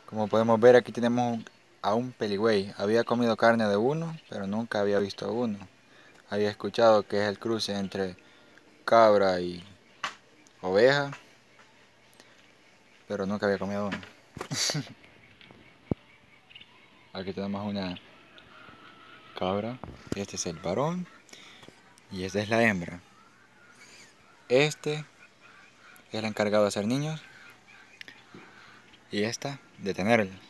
Como podemos ver, aquí tenemos a un peligüey. Había comido carne de uno, pero nunca había visto a uno. Había escuchado que es el cruce entre cabra y oveja, pero nunca había comido uno. Aquí tenemos una cabra. Este es el varón y esta es la hembra. Este es el encargado de hacer niños y esta de tenerlos.